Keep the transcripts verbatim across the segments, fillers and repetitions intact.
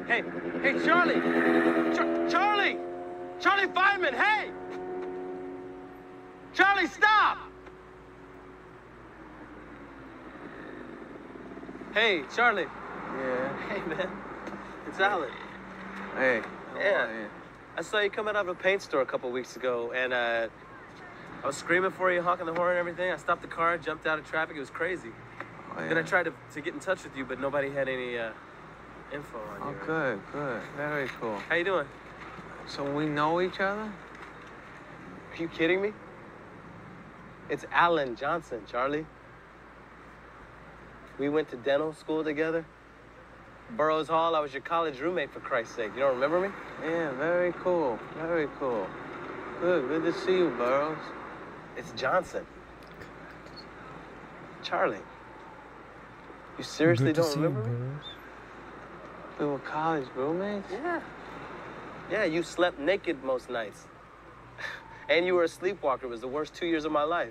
Hey, hey, Charlie! Char Charlie! Charlie Feynman, hey! Charlie, stop! Hey, Charlie. Yeah. Hey, man. It's Alan. Hey. Yeah. I saw you come out of a paint store a couple weeks ago, and uh, I was screaming for you, honking the horn and everything. I stopped the car, jumped out of traffic. It was crazy. Oh, yeah. Then I tried to, to get in touch with you, but nobody had any uh, info on oh, you. Oh, good, good. Very cool. How you doing? So we know each other? Are you kidding me? It's Alan Johnson, Charlie. We went to dental school together. Burroughs Hall, I was your college roommate, for Christ's sake. You don't remember me? Yeah, very cool, very cool. Good, good to see you, Burroughs. It's Johnson. Charlie. You seriously Good to don't see remember you, me? Burroughs. We were college roommates? Yeah. Yeah, you slept naked most nights. And you were a sleepwalker. It was the worst two years of my life.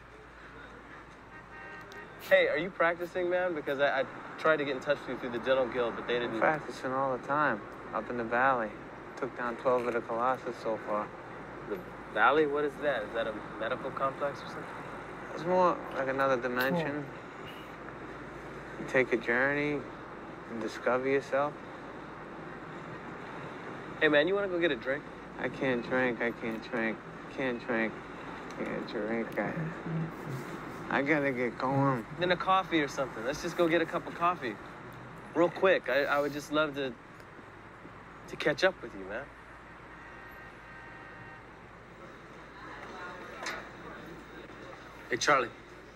Hey, are you practicing, man? Because I, I tried to get in touch with you through the Dental Guild, but they didn't... I'm practicing all the time, up in the valley. Took down twelve of the Colossus so far. The valley? What is that? Is that a medical complex or something? It's more like another dimension. You take a journey and discover yourself. Hey, man, you want to go get a drink? I can't drink, I can't drink, can't drink, can't drink. I, I gotta get going. Then a coffee or something. Let's just go get a cup of coffee. Real quick. I, I would just love to, to catch up with you, man. Hey, Charlie.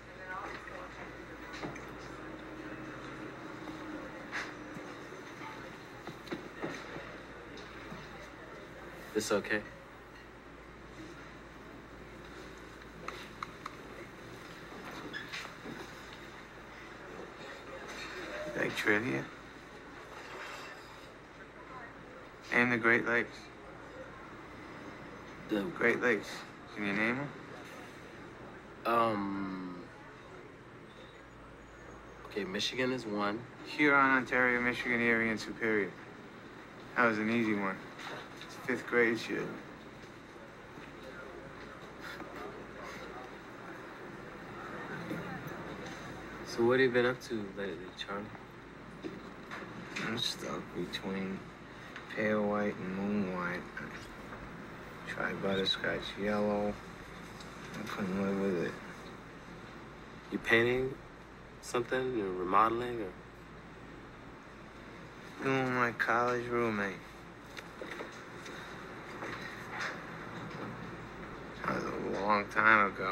This okay? Like trivia? And the Great Lakes. The Great Lakes. Can you name them? Um. Okay, Michigan is one. Huron, Ontario, Michigan, Erie, and Superior. That was an easy one. It's fifth grade shit. So what have you been up to lately, Charlie? I'm stuck between pale white and moon white. Tried butterscotch yellow. I couldn't live with it. You painting something or remodeling or? Doing my college roommate. That was a long time ago.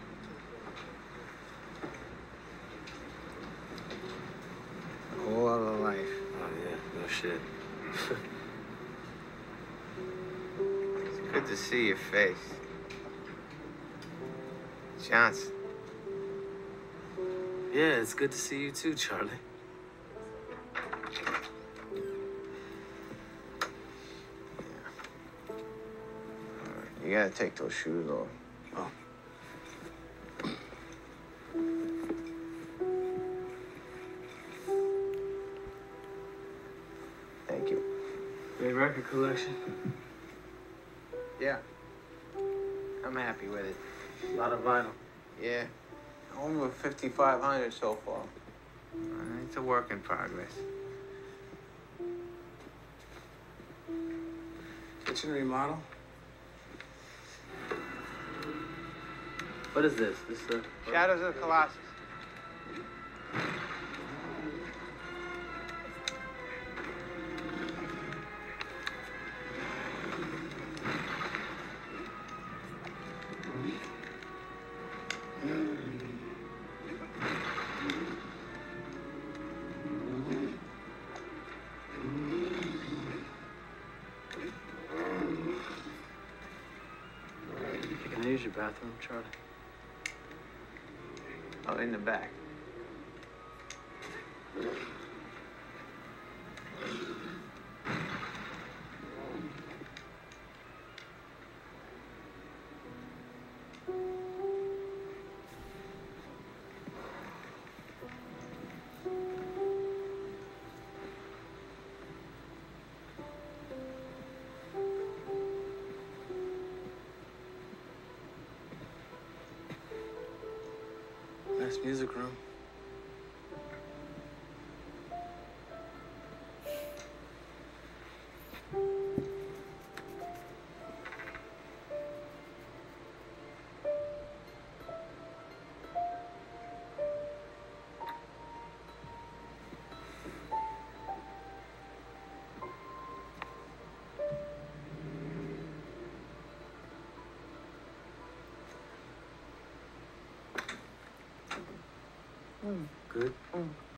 A whole other life. Oh yeah, no shit. It's good to see your face. Johnson. Yeah, it's good to see you too, Charlie. You gotta take those shoes off. Oh. Thank you. Great record collection. Yeah. I'm happy with it. A lot of vinyl. Yeah. Over fifty-five hundred so far. Uh, It's a work in progress. Kitchen remodel? What is this? This uh Shadows of the Colossus. Can I use your bathroom, Charlie? Oh, in the back. Nice music room. Good?